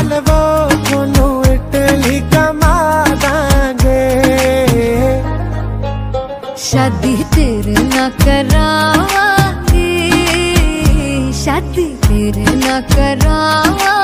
नाल वो थोनू इटली कमा दांगे। शादी तेरे ना करावांगी, शादी तेरे ना करावांगी।